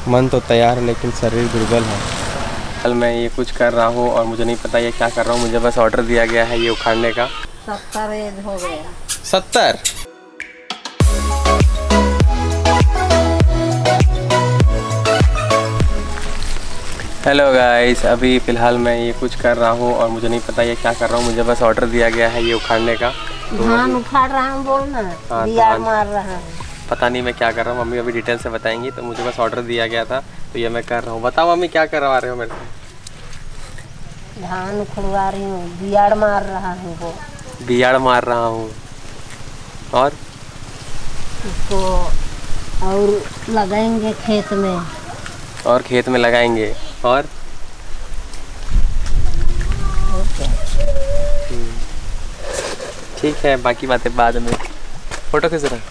मन तो तैयार है लेकिन शरीर दुर्बल है। कल मैं ये कुछ कर रहा हूँ और मुझे नहीं पता ये क्या कर रहा हूँ। मुझे बस ऑर्डर दिया गया है ये उखाड़ने का। 70 एज हो गया। 70? हेलो गाइस, अभी फ़िलहाल मैं ये कुछ कर रहा हूँ और मुझे नहीं पता ये क्या कर रहा हूँ। मुझे बस ऑर्डर दिया गया है ये उखाड़ने का। धान उखाड़ रहा हूँ, बोलना बिया मार रहा हूँ। पता नहीं मैं क्या कर रहा हूँ, मम्मी अभी डिटेल से बताएंगी। तो मुझे बस ऑर्डर दिया गया था तो ये मैं कर रहा हूँ। बताओ मम्मी क्या करवा रहे हो मेरे से? धान उखड़वा रही हूँ, बियाड़ मार रहा हूँ। वो बियाड़ मार रहा हूँ और उसको और लगाएंगे खेत में। और खेत में लगाएंगे और ठीक है, बाकी बातें बाद में। फोटो खींच रहा।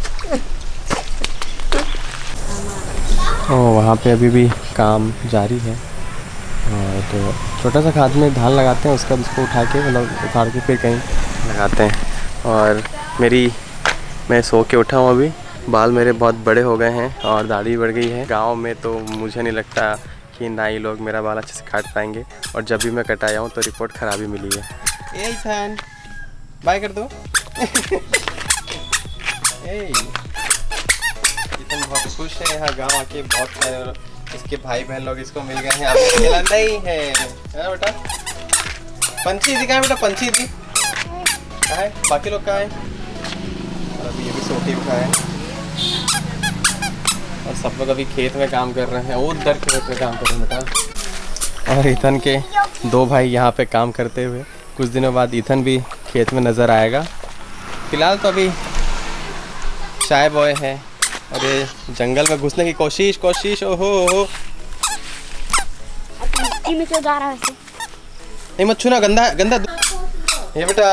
वहाँ पे अभी भी काम जारी है। तो छोटा सा खाद में धान लगाते हैं, उसका उसको उठा के मतलब उखाड़ के फिर कहीं लगाते हैं। और मैं सो के उठा हूँ अभी। बाल मेरे बहुत बड़े हो गए हैं और दाढ़ी बढ़ गई है। गांव में तो मुझे नहीं लगता कि नाई लोग मेरा बाल अच्छे से काट पाएंगे, और जब भी मैं कटाया हूँ तो रिपोर्ट ख़राब ही मिली है। ए फैन बाय कर दो। इतन बहुत खुश है यहाँ गांव आके। बहुत सारे इसके भाई बहन लोग इसको मिल गए हैं। अभी खेला नहीं है ना बेटा? पंछी दी कहाँ है बेटा? पंछी दी कहाँ है? बाकी लोग कहाँ हैं? और अभी ये भी सोटी उठा है और सब लोग अभी खेत में काम कर रहे हैं। वो उधर खेत में काम कर रहे हैं बेटा। और इथन के 2 भाई यहाँ पे काम करते हुए। कुछ दिनों बाद इथन भी खेत में नज़र आएगा। फिलहाल तो अभी चाय बॉय है और ये जंगल में घुसने की कोशिश। ओहो में क्यों जा रहा है ऐसे? नहीं मत छूना, गंदा ये बेटा।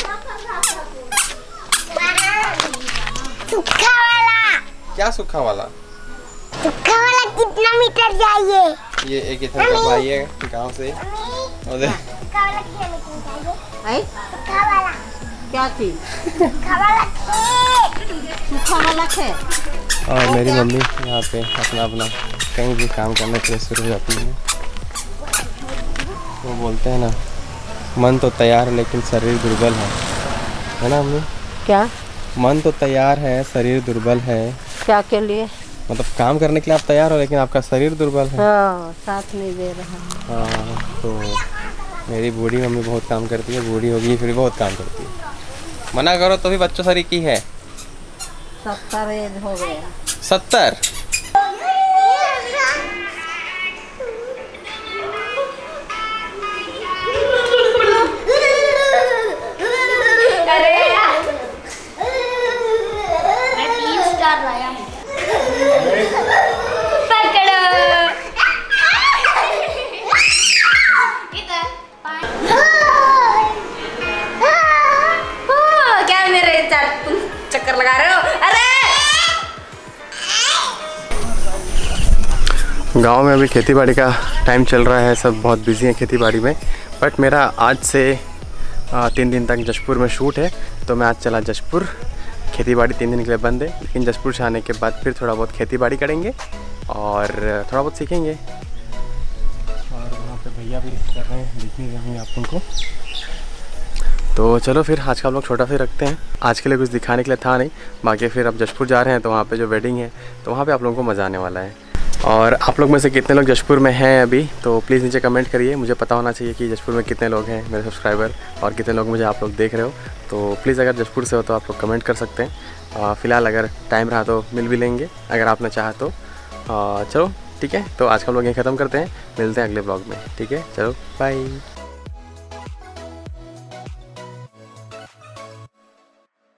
सूखा वाला। क्या सूखा वाला? सूखा वाला कितना मीटर जाइए? ये एक इथन का भाई है गांव से। और सूखा वाला कितना मीटर जाइए? सूखा वाला क्या चीज? सूखा वाला खेत। सूखा वाला खेत। और मेरी मम्मी यहाँ पे अपना कहीं भी काम करने के लिए शुरू हो जाती है। वो बोलते हैं ना, मन तो तैयार है लेकिन शरीर दुर्बल है ना मम्मी? क्या? मन तो तैयार है, शरीर दुर्बल है। क्या के लिए? मतलब काम करने के लिए आप तैयार हो लेकिन आपका शरीर दुर्बल है। हाँ, साथ नहीं दे रहा है। हाँ, तो मेरी बूढ़ी मम्मी बहुत काम करती है। बूढ़ी होगी फिर भी बहुत काम करती है। मना करो तो भी बच्चों सारी की है। 70 एज हो गया। 70? क्या मेरे चक्कर लगा रहे हो? अरे गांव में अभी खेतीबाड़ी का टाइम चल रहा है, सब बहुत बिजी हैं खेतीबाड़ी में। बट मेरा आज से 3 दिन तक जशपुर में शूट है, तो मैं आज चला जशपुर। खेतीबाड़ी 3 दिन के लिए बंद है, लेकिन जशपुर से आने के बाद फिर थोड़ा बहुत खेतीबाड़ी करेंगे और थोड़ा बहुत सीखेंगे। और वहाँ पे भैया भी कर रहे हैं, दिखने रहेंगे आप उनको। तो चलो फिर आज का हम लोग छोटा सा रखते हैं। आज के लिए कुछ दिखाने के लिए था नहीं, बाकी फिर अब जशपुर जा रहे हैं तो वहाँ पे जो वेडिंग है तो वहाँ पे आप लोगों को मज़ा आने वाला है। और आप लोग में से कितने लोग जशपुर में हैं अभी, तो प्लीज़ नीचे कमेंट करिए। मुझे पता होना चाहिए कि जशपुर में कितने लोग हैं मेरे सब्सक्राइबर, और कितने लोग मुझे आप लोग देख रहे हो। तो प्लीज़ अगर जशपुर से हो तो आप लोग कमेंट कर सकते हैं। फ़िलहाल अगर टाइम रहा तो मिल भी लेंगे अगर आपने चाहा तो। चलो ठीक है, तो आज का हम लोग यहीं ख़त्म करते हैं। मिलते हैं अगले ब्लॉग में। ठीक है, चलो बाय।